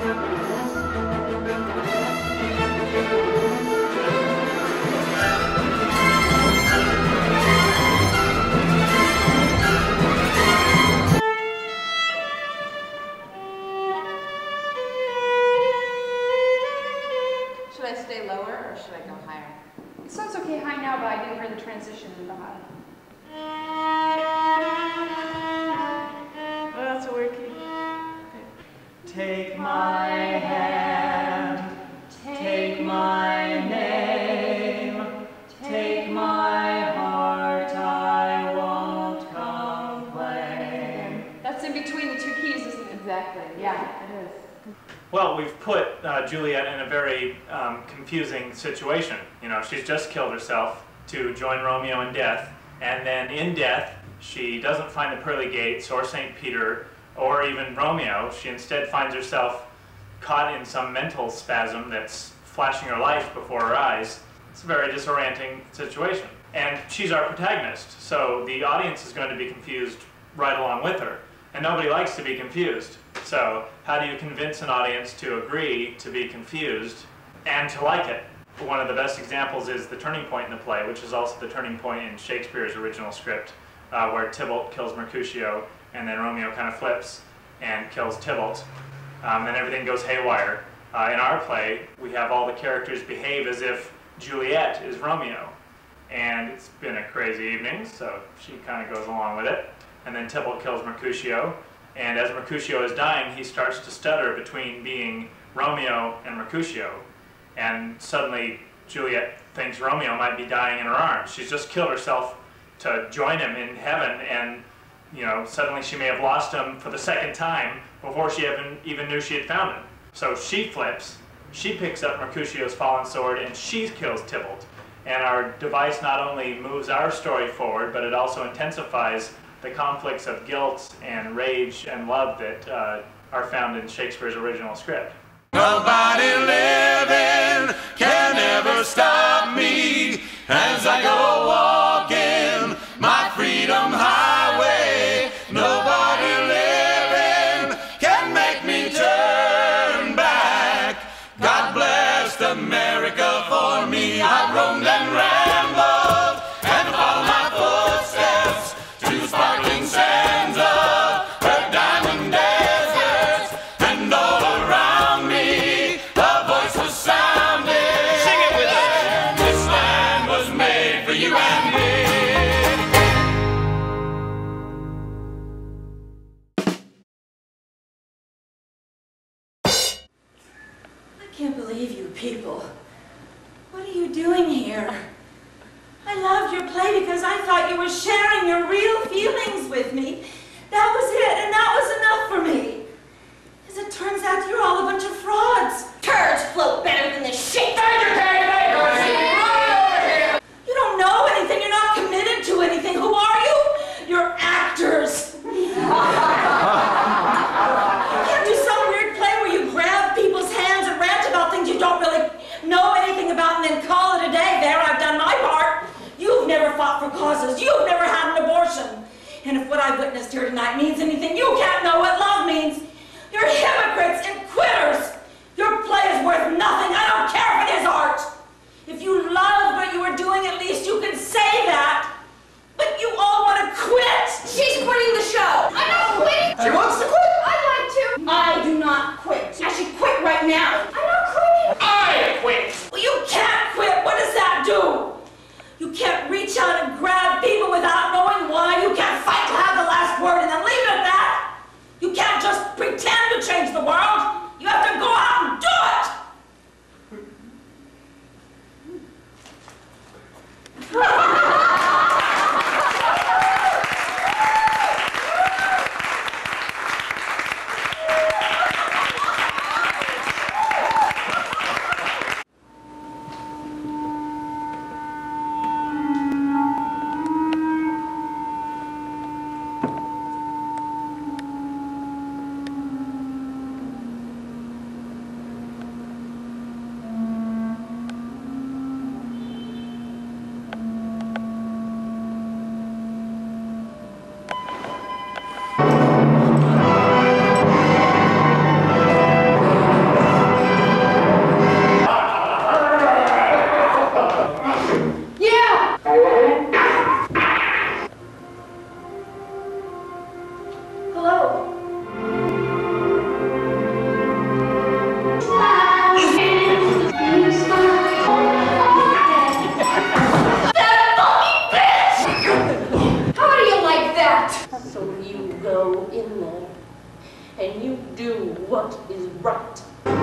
Transition in the high. Oh, that's a weird key. Take my hand, take my name, take my heart, I won't complain. That's in between the two keys, isn't it? Exactly, yeah, it is. Well, we've put Juliet in a very confusing situation. You know, she's just killed herself to join Romeo in death, and then in death she doesn't find the pearly gates or St. Peter or even Romeo. She instead finds herself caught in some mental spasm that's flashing her life before her eyes. It's a very disorienting situation. And she's our protagonist, so the audience is going to be confused right along with her. And nobody likes to be confused. So how do you convince an audience to agree to be confused and to like it? One of the best examples is the turning point in the play, which is also the turning point in Shakespeare's original script, where Tybalt kills Mercutio, and then Romeo kind of flips and kills Tybalt. Then everything goes haywire. In our play, we have all the characters behave as if Juliet is Romeo. And it's been a crazy evening, so she kind of goes along with it. And then Tybalt kills Mercutio, and as Mercutio is dying, he starts to stutter between being Romeo and Mercutio. And suddenly Juliet thinks Romeo might be dying in her arms. She's just killed herself to join him in heaven, and you know, suddenly she may have lost him for the second time before she even knew she had found him. So she flips, she picks up Mercutio's fallen sword, and she kills Tybalt. And our device not only moves our story forward, but it also intensifies the conflicts of guilt and rage and love that are found in Shakespeare's original script. Nobody living can ever stop me as I go walking my freedom highway. Nobody living can make me turn back. God bless America for me. I've roamed and rambled and followed my footsteps to sparkling sands of her diamond deserts, and all around me a voice was sounding. Sing it with us. This land was made for you and me. I can't believe you people. What are you doing here? I loved your play because I thought you were sharing your real feelings with me. That was it, and that was enough for me. As it turns out, you're all a bunch of frauds. Turds float better than this shit. You don't know anything. You're not committed to anything. Who are you? You're actors. You can't do some weird play where you grab people's hands and rant about things you don't really know anything about and then call it a day. There, I've done my part. You've never fought for causes. You've never had an abortion. And if what I've witnessed here tonight means anything, you can't know what love means. You're hypocrites and quitters. Your play is worth nothing. I don't care if it is art. If you loved what you were doing, at least you could say that. But you all want to quit. She's quitting the show. I'm not quitting. She wants to quit. I'd like to. I do not quit. I should quit right now. I'm not quitting. I quit. Well, you can't quit. What does that do? You can't reach out and grab people without knowing why. You can't fight to have the last word and then leave it at that. You can't just pretend to change the world. You have to go out and do it. Hello. How do you like that? So you go in there and you do what is right.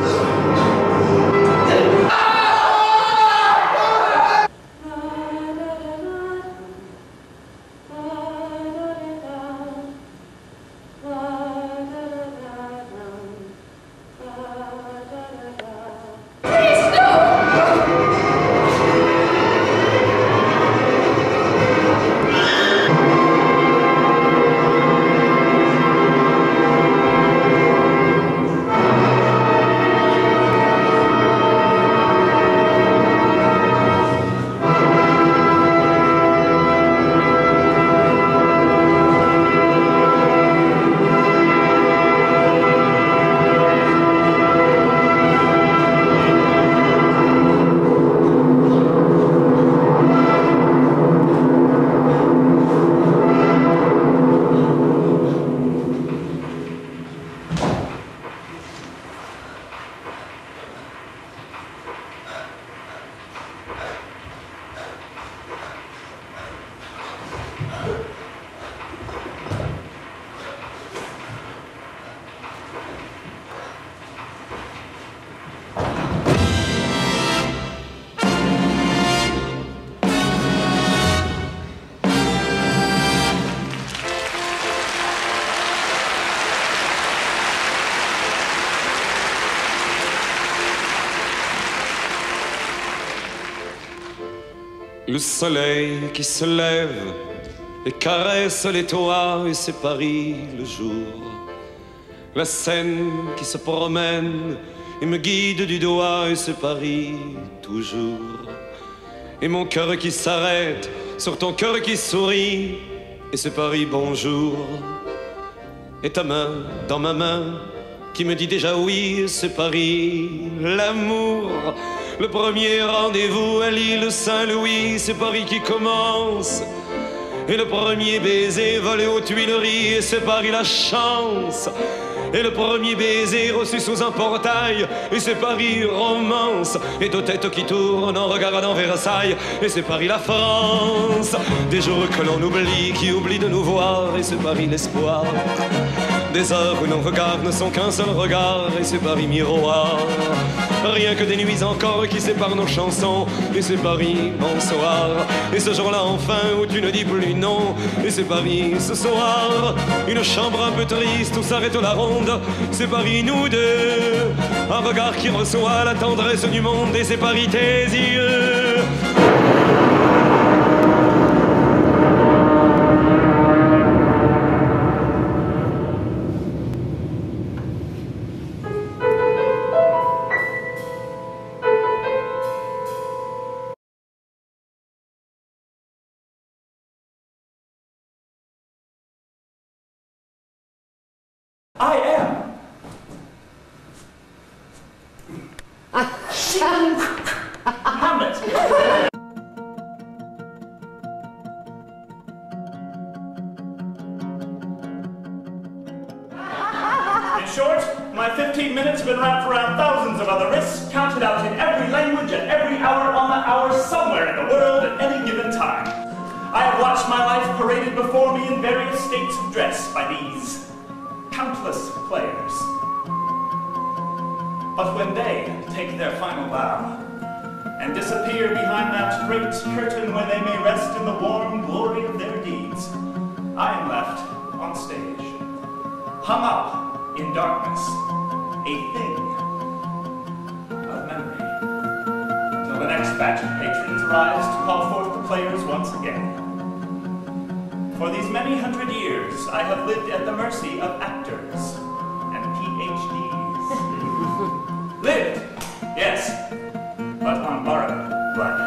Le soleil qui se lève et caresse les toits et c'est Paris le jour. La Seine qui se promène et me guide du doigt et c'est Paris toujours. Et mon cœur qui s'arrête sur ton cœur qui sourit et c'est Paris bonjour. Et ta main dans ma main qui me dit déjà oui, c'est Paris l'amour. Le premier rendez-vous à l'île Saint-Louis, c'est Paris qui commence. Et le premier baiser volé aux Tuileries, et c'est Paris la chance. Et le premier baiser reçu sous un portail, et c'est Paris romance. Et deux têtes qui tournent en regardant Versailles, et c'est Paris la France. Des jours que l'on oublie, qui oublient de nous voir, et c'est Paris l'espoir. Des heures où nos regards ne sont qu'un seul regard, et c'est Paris miroir. Rien que des nuits encore qui séparent nos chansons, et c'est Paris bonsoir. Et ce jour-là enfin où tu ne dis plus non, et c'est Paris ce soir. Une chambre un peu triste où s'arrête la ronde, c'est Paris nous deux. Un regard qui reçoit la tendresse du monde, et c'est Paris tes yeux. I am. Hamlet. In short, my 15 minutes have been wrapped around thousands of other wrists, counted out in every language at every hour on the hour somewhere in the world at any given time. I have watched my life paraded before me in various states of dress by these countless players. But when they take their final bow and disappear behind that great curtain where they may rest in the warm glory of their deeds, I am left on stage, hung up in darkness, a thing of memory, till the next batch of patrons arrives to call forth the players once again. For these many hundred years, I have lived at the mercy of actors and PhDs. Lived, yes, but on borrowed blood.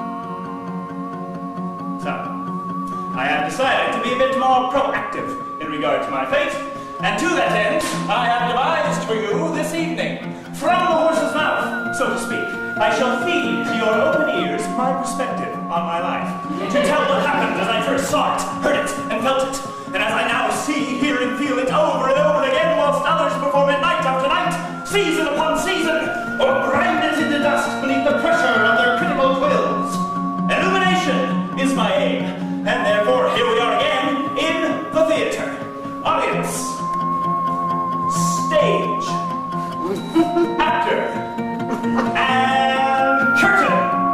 So, I have decided to be a bit more proactive in regard to my fate, and to that end, I have devised for you this evening, from the horse's mouth, so to speak, I shall feed to your open ears my perspective on my life, to tell what happened as I first saw it, heard it, and felt it, and as I now see, hear, and feel it. Oh, season upon season, or grind it into dust beneath the pressure of their critical quills. Illumination is my aim, and therefore here we are again in the theater. Audience, stage, actor, and curtain.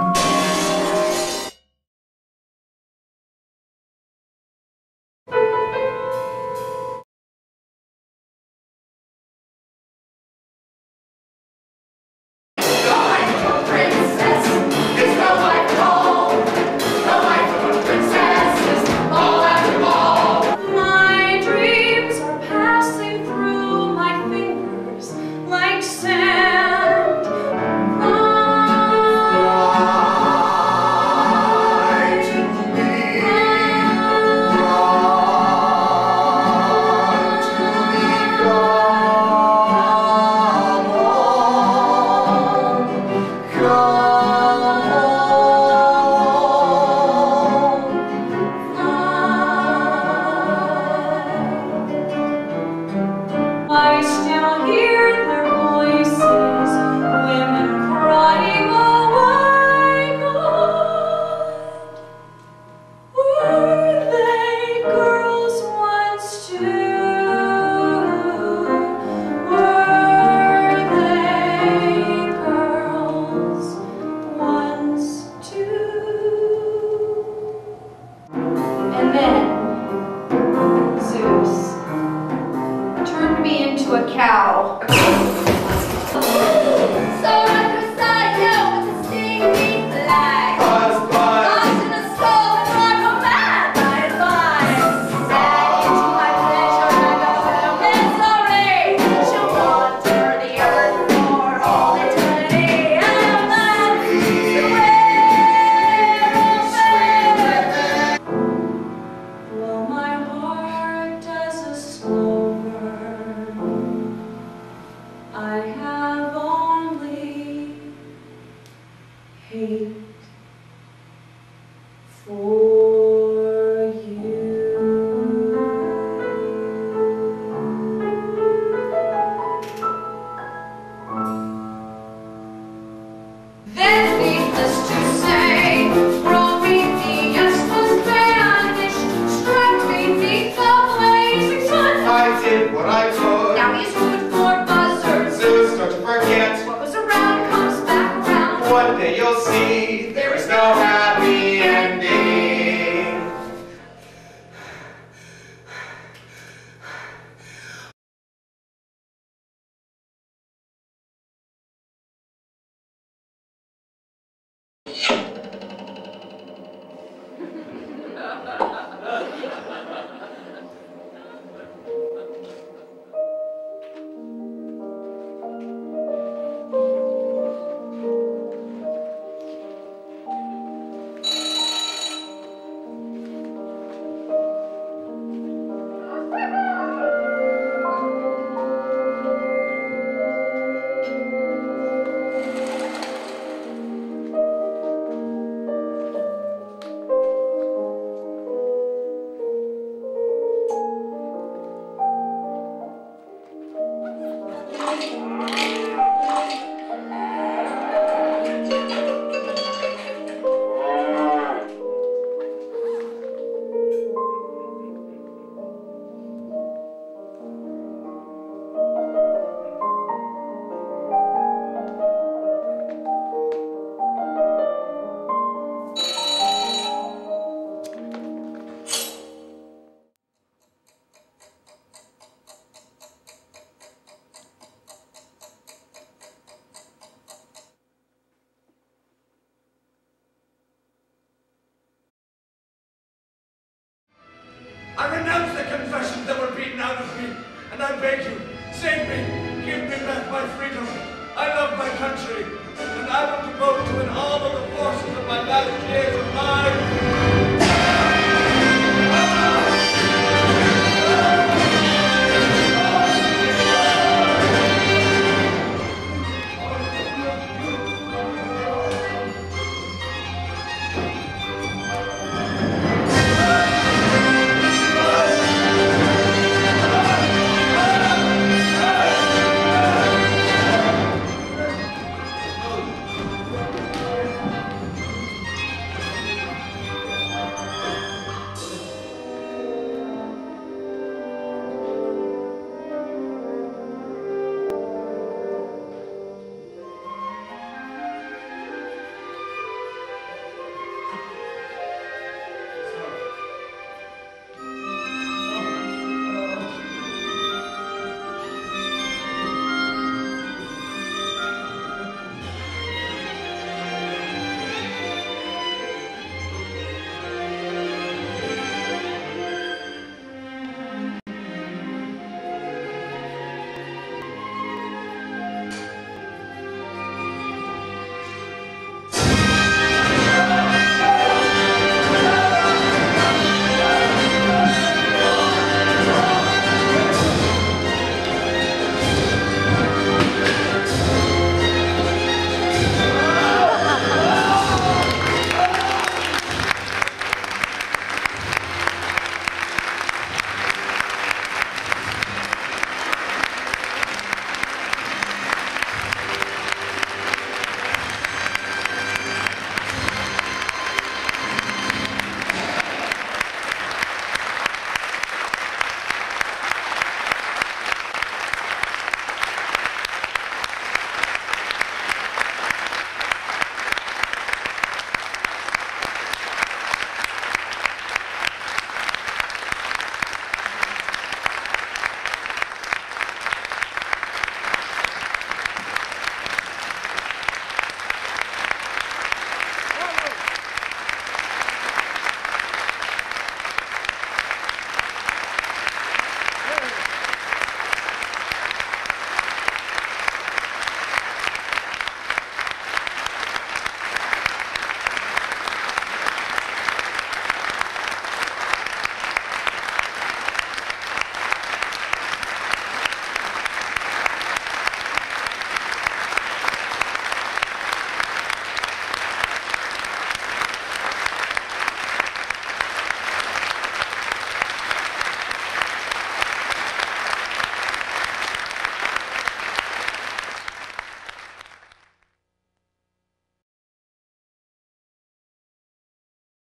I renounce the confessions that were beaten out of me, and I beg you, save me, give me back my freedom. I love my country, and I will devote to it all of the forces of my last years.